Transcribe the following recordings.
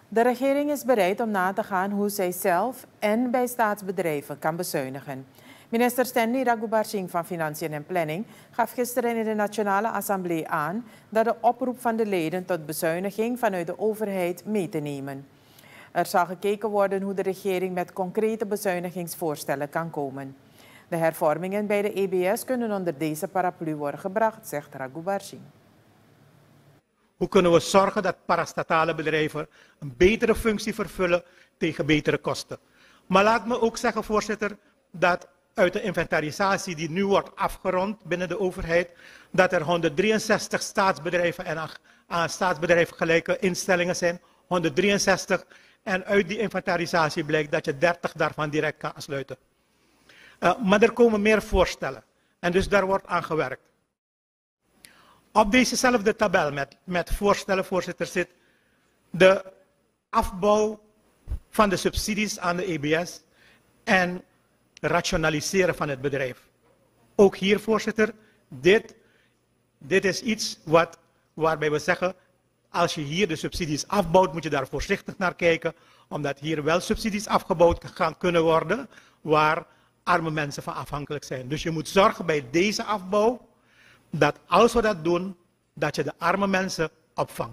De regering is bereid om na te gaan hoe zij zelf en bij staatsbedrijven kan bezuinigen. Minister Stanley Raghubir-Singh van Financiën en Planning gaf gisteren in de Nationale Assemblée aan dat de oproep van de leden tot bezuiniging vanuit de overheid mee te nemen. Er zal gekeken worden hoe de regering met concrete bezuinigingsvoorstellen kan komen. De hervormingen bij de EBS kunnen onder deze paraplu worden gebracht, zegt Raghubir-Singh. Hoe kunnen we zorgen dat parastatale bedrijven een betere functie vervullen tegen betere kosten? Maar laat me ook zeggen, voorzitter, dat uit de inventarisatie die nu wordt afgerond binnen de overheid, dat er 163 staatsbedrijven en aan staatsbedrijven gelijke instellingen zijn. 163. En uit die inventarisatie blijkt dat je 30 daarvan direct kan sluiten. Maar er komen meer voorstellen. En dus daar wordt aan gewerkt. Op dezezelfde tabel met voorstellen, voorzitter, zit de afbouw van de subsidies aan de EBS en rationaliseren van het bedrijf. Ook hier, voorzitter, dit is iets waarbij we zeggen, als je hier de subsidies afbouwt, moet je daar voorzichtig naar kijken, omdat hier wel subsidies afgebouwd gaan kunnen worden, waar arme mensen van afhankelijk zijn. Dus je moet zorgen bij deze afbouw, dat als we dat doen, dat je de arme mensen opvangt.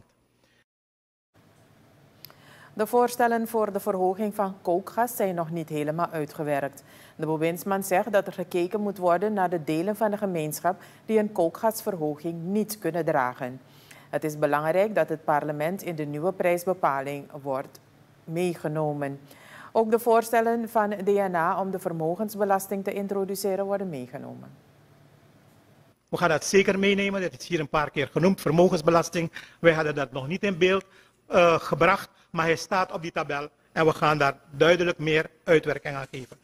De voorstellen voor de verhoging van kookgas zijn nog niet helemaal uitgewerkt. De bewindsman zegt dat er gekeken moet worden naar de delen van de gemeenschap die een kookgasverhoging niet kunnen dragen. Het is belangrijk dat het parlement in de nieuwe prijsbepaling wordt meegenomen. Ook de voorstellen van DNA om de vermogensbelasting te introduceren worden meegenomen. We gaan dat zeker meenemen, dat is hier een paar keer genoemd, vermogensbelasting. Wij hadden dat nog niet in beeld gebracht, maar hij staat op die tabel en we gaan daar duidelijk meer uitwerking aan geven.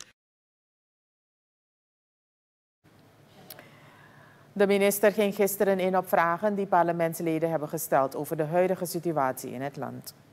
De minister ging gisteren in op vragen die parlementsleden hebben gesteld over de huidige situatie in het land.